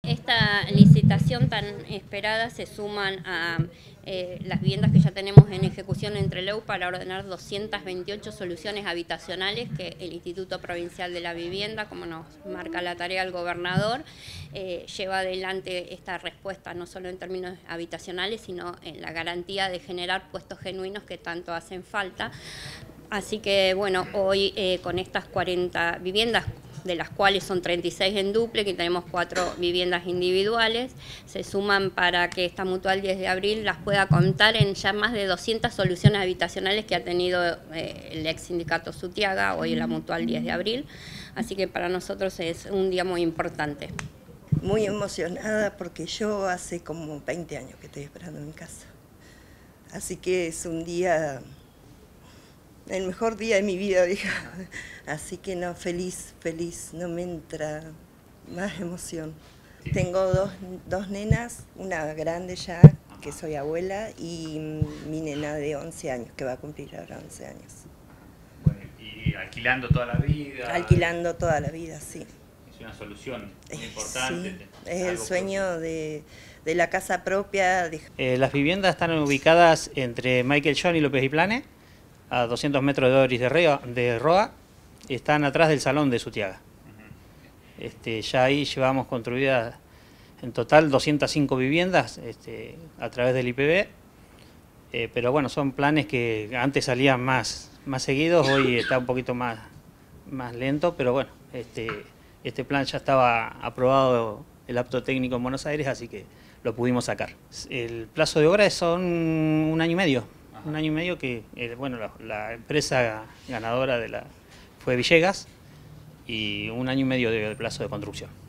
esta licitación tan esperada se suman a las viviendas que ya tenemos en ejecución entre LEU para ordenar 228 soluciones habitacionales que el Instituto Provincial de la Vivienda, como nos marca la tarea el gobernador, lleva adelante esta respuesta no solo en términos habitacionales, sino en la garantía de generar puestos genuinos que tanto hacen falta. Así que bueno, hoy con estas 40 viviendas, de las cuales son 36 en dúplex y tenemos 4 viviendas individuales, se suman para que esta Mutual 10 de abril las pueda contar en ya más de 200 soluciones habitacionales que ha tenido el ex sindicato Sutiaga, hoy la Mutual 10 de abril. Así que para nosotros es un día muy importante. Muy emocionada porque yo hace como 20 años que estoy esperando en mi casa. Así que es un día, el mejor día de mi vida, digamos. Así que no, feliz, no me entra más emoción. Tengo dos nenas, una grande ya, que soy abuela, y mi nena de 11 años, que va a cumplir ahora 11 años. Bueno, y alquilando toda la vida. Alquilando toda la vida, sí. Es una solución muy importante. Sí, es el sueño de la casa propia. Las viviendas están ubicadas entre Michael John y López y Plane, a 200 metros de Doris de Roa, están atrás del salón de Sutiaga. Ya ahí llevamos construidas en total 205 viviendas a través del IPB, pero bueno, son planes que antes salían más seguidos, hoy está un poquito más lento, pero bueno, este plan ya estaba aprobado el apto técnico en Buenos Aires, así que lo pudimos sacar. El plazo de obra son 1 año y medio. Un año y medio que, bueno, la empresa ganadora fue Villegas, y 1 año y medio de plazo de construcción.